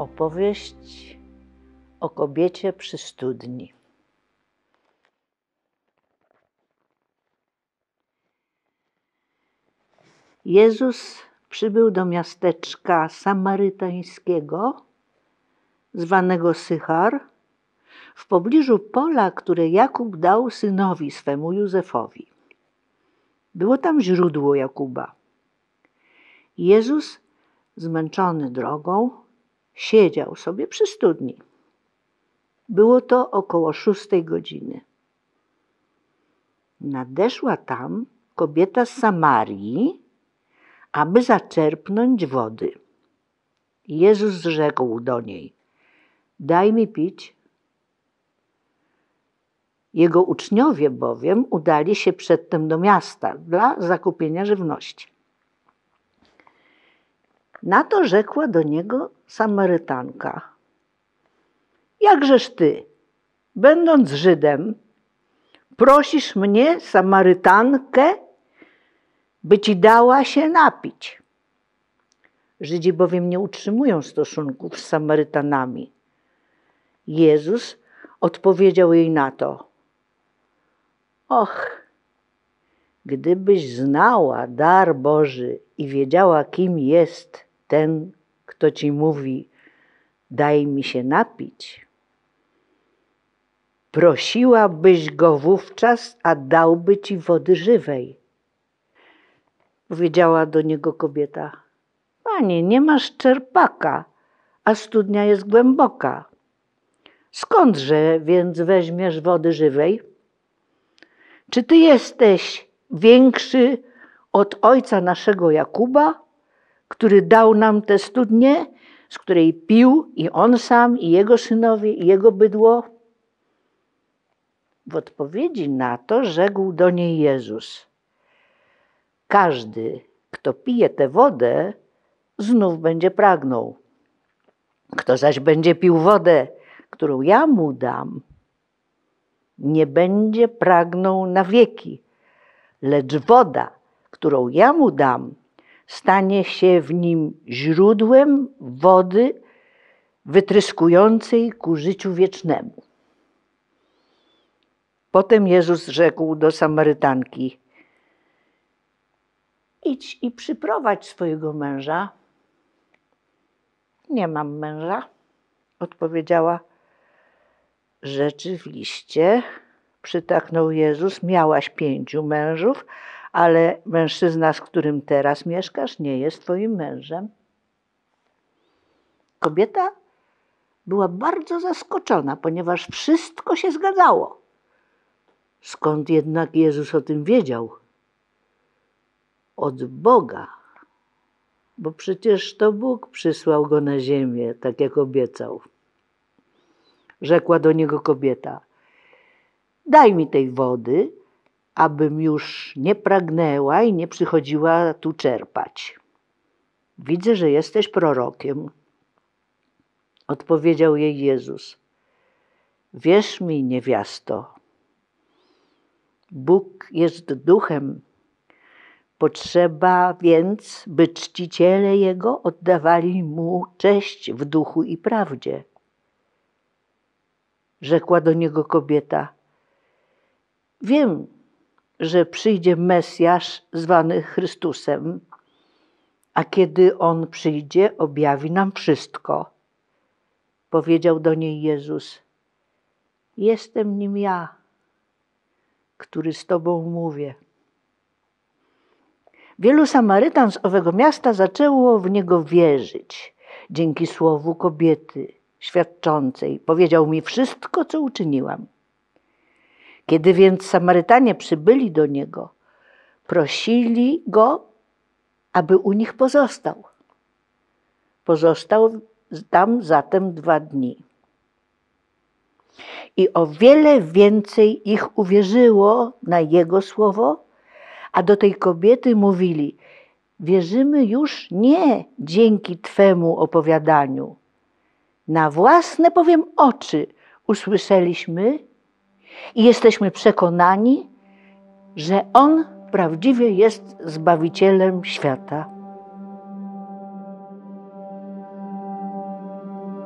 Opowieść o kobiecie przy studni. Jezus przybył do miasteczka samarytańskiego, zwanego Sychar, w pobliżu pola, które Jakub dał synowi swemu Józefowi. Było tam źródło Jakuba. Jezus, zmęczony drogą, siedział sobie przy studni. Było to około 6 godziny. Nadeszła tam kobieta z Samarii, aby zaczerpnąć wody. Jezus rzekł do niej: daj mi pić. Jego uczniowie bowiem udali się przedtem do miasta dla zakupienia żywności. Na to rzekła do niego Samarytanka: jakżeż ty, będąc Żydem, prosisz mnie, Samarytankę, by ci dała się napić? Żydzi bowiem nie utrzymują stosunków z Samarytanami. Jezus odpowiedział jej na to: och, gdybyś znała dar Boży i wiedziała, kim jest ten, kto ci mówi: daj mi się napić, prosiłabyś go wówczas, a dałby ci wody żywej. Powiedziała do niego kobieta: Panie, nie masz czerpaka, a studnia jest głęboka. Skądże więc weźmiesz wody żywej? Czy ty jesteś większy od ojca naszego Jakuba, który dał nam tę studnię, z której pił i on sam, i jego synowie, i jego bydło? W odpowiedzi na to rzekł do niej Jezus: każdy, kto pije tę wodę, znów będzie pragnął. Kto zaś będzie pił wodę, którą ja mu dam, nie będzie pragnął na wieki, lecz woda, którą ja mu dam, stanie się w nim źródłem wody wytryskującej ku życiu wiecznemu. Potem Jezus rzekł do Samarytanki: idź i przyprowadź swojego męża. Nie mam męża, odpowiedziała. Rzeczywiście, przytaknął Jezus, miałaś 5 mężów, ale mężczyzna, z którym teraz mieszkasz, nie jest twoim mężem. Kobieta była bardzo zaskoczona, ponieważ wszystko się zgadzało. Skąd jednak Jezus o tym wiedział? Od Boga, bo przecież to Bóg przysłał go na ziemię, tak jak obiecał. Rzekła do niego kobieta: daj mi tej wody, abym już nie pragnęła i nie przychodziła tu czerpać. Widzę, że jesteś prorokiem. Odpowiedział jej Jezus: wierz mi, niewiasto, Bóg jest duchem. Potrzeba więc, by czciciele Jego oddawali Mu cześć w duchu i prawdzie. Rzekła do niego kobieta: wiem, że przyjdzie Mesjasz zwany Chrystusem, a kiedy On przyjdzie, objawi nam wszystko. Powiedział do niej Jezus: jestem nim ja, który z tobą mówię. Wielu Samarytan z owego miasta zaczęło w Niego wierzyć dzięki słowu kobiety świadczącej: powiedział mi wszystko, co uczyniłam. Kiedy więc Samarytanie przybyli do Niego, prosili Go, aby u nich pozostał. Pozostał tam zatem 2 dni. I o wiele więcej ich uwierzyło na Jego słowo, a do tej kobiety mówili: wierzymy już nie dzięki Twemu opowiadaniu. Na własne bowiem oczy usłyszeliśmy i jesteśmy przekonani, że On prawdziwie jest Zbawicielem świata.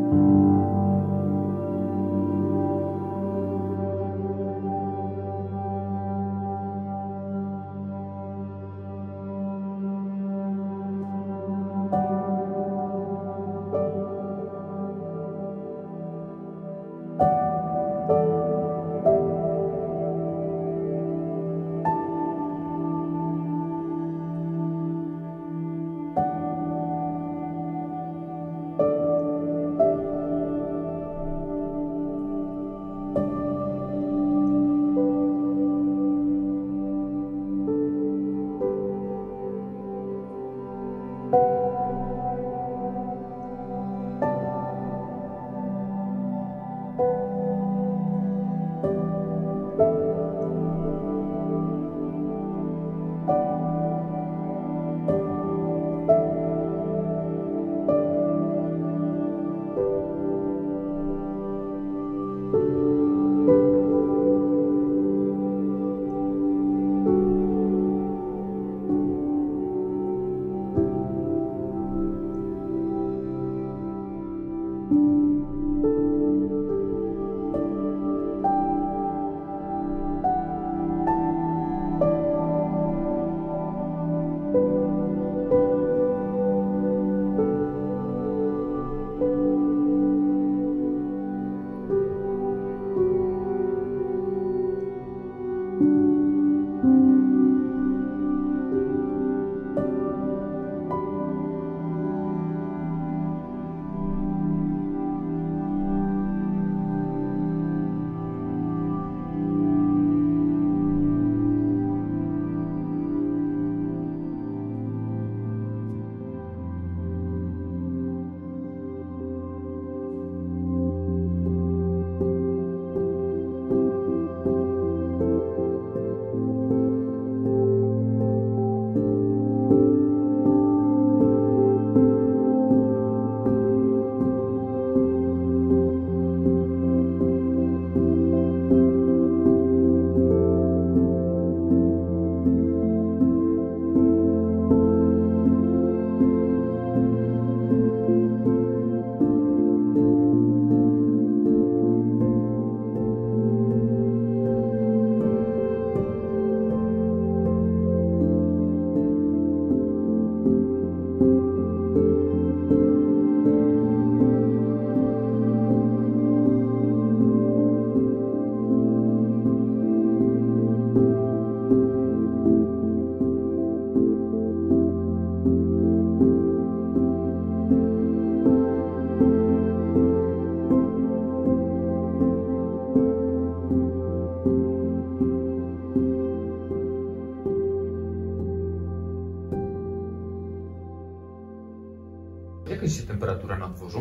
Jaka jest dzisiaj temperatura na dworzu?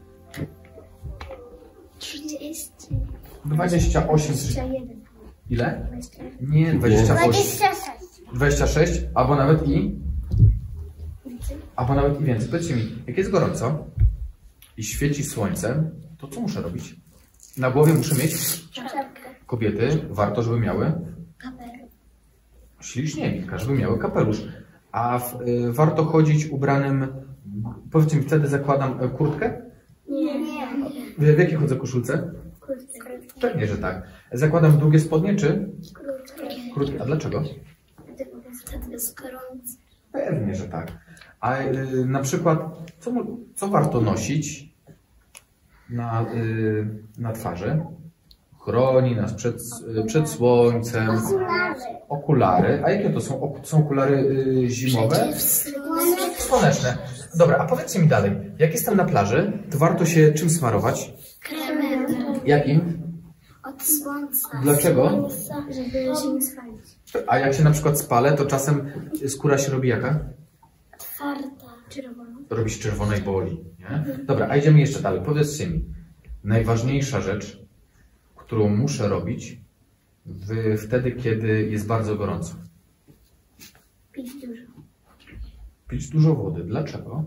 30. 28. 21. Ile? Nie, 28. 26. 26, albo nawet i? Albo nawet i więcej. Powiedzcie mi, jak jest gorąco i świeci słońce, to co muszę robić? Na głowie muszę mieć? Czapkę. Kobiety warto, żeby miały? Kapelusz. Śliczniewika, żeby miały kapelusz. A warto chodzić ubranym, powiedzcie mi, wtedy zakładam kurtkę? Nie. W jakiej chodzę koszulce? Krótkie. Pewnie, że tak. Zakładam długie spodnie czy Krótkie. krótkie? A dlaczego? Wtedy jest gorąco. Pewnie, że tak. A na przykład, co warto nosić na twarzy? Chroni nas przed słońcem. Okulary. A jakie to są? Są okulary zimowe? Słoneczne. Dobra, a powiedzcie mi dalej. Jak jestem na plaży, to warto się czym smarować? Kremem. Jakim? Od słońca. Dlaczego? Żeby się nie spalić. A jak się na przykład spalę, to czasem skóra się robi jaka? Twarda. Czerwona. Robi się czerwona i boli. Nie? Dobra, a idziemy jeszcze dalej. Powiedzcie mi, najważniejsza rzecz, którą muszę robić wtedy, kiedy jest bardzo gorąco. Pić dużo. Pić dużo wody. Dlaczego?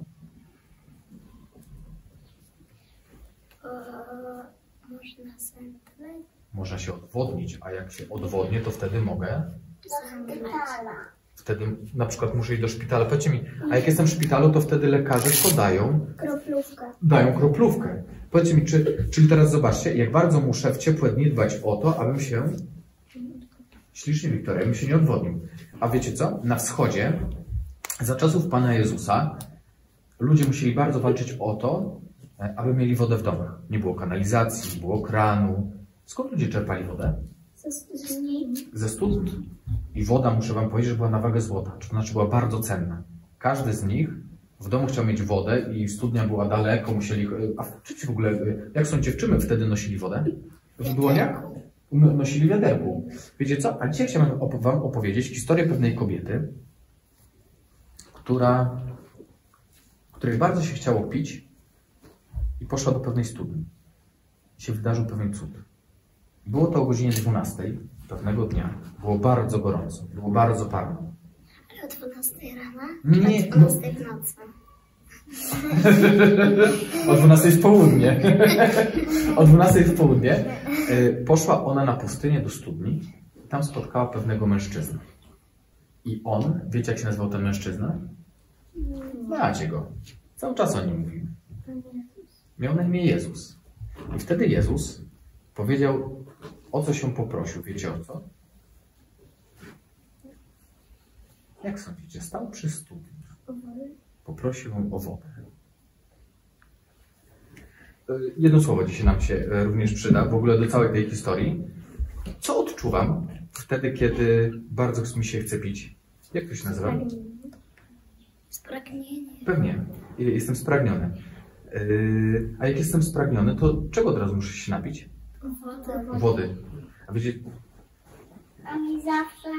Można zemdleć. Można się odwodnić, a jak się odwodnię, to wtedy mogę? Wtedy na przykład muszę iść do szpitala. Powiedzcie mi, a jak jestem w szpitalu, to wtedy lekarze co dają? Kroplówka. Dają kroplówkę. Powiedzcie mi, czyli teraz zobaczcie, jak bardzo muszę w ciepłe dni dbać o to, abym się... Ślicznie, Wiktoria, bym się nie odwodnił. A wiecie co? Na wschodzie, za czasów Pana Jezusa, ludzie musieli bardzo walczyć o to, aby mieli wodę w domach. Nie było kanalizacji, nie było kranu. Skąd ludzie czerpali wodę? Ze studni. I woda, muszę wam powiedzieć, że była na wagę złota. To znaczy była bardzo cenna. Każdy z nich w domu chciał mieć wodę i studnia była daleko, musieli... A czy w ogóle, jak są dziewczyny wtedy nosili wodę? W dłoniach? Nosili w wiaderku. Wiecie co? A dzisiaj chciałbym wam opowiedzieć historię pewnej kobiety, której bardzo się chciało pić i poszła do pewnej studni. I się wydarzył pewien cud. Było to o godzinie 12 pewnego dnia. Było bardzo gorąco, było bardzo parno. Ale o 12 rana? Nie, o 12 w nocy. O 12 w południe. O 12 w południe poszła ona na pustynię do studni. Tam spotkała pewnego mężczyznę. I on, wiecie jak się nazywał ten mężczyzna? Znacie go. Cały czas o nim mówimy. Miał na imię Jezus. I wtedy Jezus powiedział, o co się poprosił. Wiecie o co? Jak sądzicie? Stał przy studni. Poprosił o wodę. Jedno słowo dzisiaj nam się również przyda, w ogóle do całej tej historii. Co odczuwam wtedy, kiedy bardzo mi się chce pić? Jak to się nazywa? Spragnienie. Pewnie. Jestem spragniony. A jak jestem spragniony, to czego od razu muszę się napić? Wody. A wiecie... A mi zawsze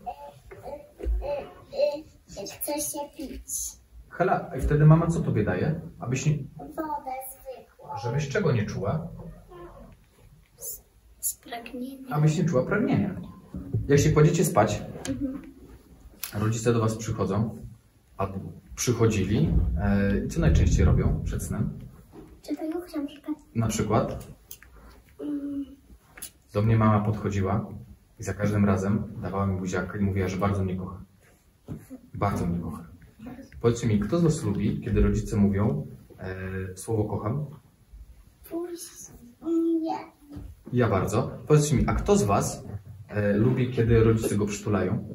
chce się pić. Hela, i wtedy mama co tobie daje? Abyś nie... Wodę zwykłą. Żebyś czego nie czuła? Spragnienie. Abyś nie czuła pragnienia. Jak się kładziecie spać, rodzice do was przychodzą, a przychodzili, co najczęściej robią przed snem? Czytają książkę. Na przykład do mnie mama podchodziła i za każdym razem dawała mi buziaka i mówiła, że bardzo mnie kocha. Bardzo mnie kocha. Powiedzcie mi, kto z was lubi, kiedy rodzice mówią słowo kocham? Nie. Ja bardzo. Powiedzcie mi, a kto z was lubi, kiedy rodzice go przytulają?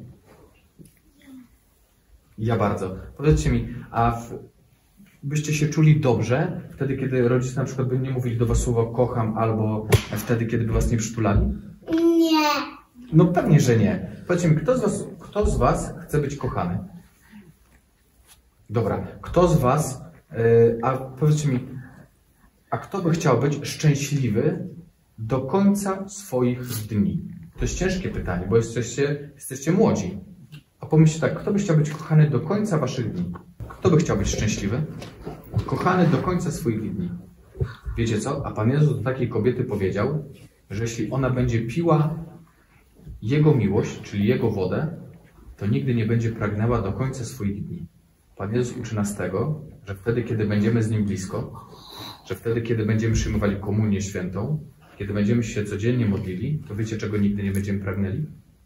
Ja bardzo. Powiedzcie mi, byście się czuli dobrze wtedy, kiedy rodzice na przykład by nie mówili do was słowo kocham, albo wtedy, kiedy by was nie przytulali? Nie. No pewnie, że nie. Powiedzcie mi, kto z was chce być kochany? Dobra. Kto z was, a powiedzcie mi, a kto by chciał być szczęśliwy do końca swoich dni? To jest ciężkie pytanie, bo jesteście młodzi. A pomyślcie tak, kto by chciał być kochany do końca waszych dni? Kto by chciał być szczęśliwy? Kochany do końca swoich dni. Wiecie co? A Pan Jezus do takiej kobiety powiedział, że jeśli ona będzie piła Jego miłość, czyli Jego wodę, to nigdy nie będzie pragnęła do końca swoich dni. Pan Jezus uczy nas tego, że wtedy, kiedy będziemy z Nim blisko, że wtedy, kiedy będziemy przyjmowali komunię świętą, kiedy będziemy się codziennie modlili, to wiecie, czego nigdy nie będziemy pragnęli?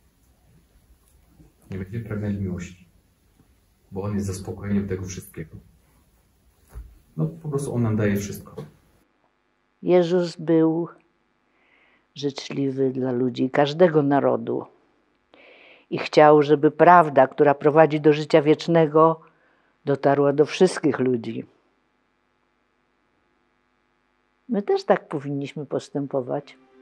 Nie będziemy pragnęli miłości. Bo On jest zaspokojeniem tego wszystkiego. No po prostu On nam daje wszystko. Jezus był życzliwy dla ludzi każdego narodu i chciał, żeby prawda, która prowadzi do życia wiecznego, dotarła do wszystkich ludzi. My też tak powinniśmy postępować.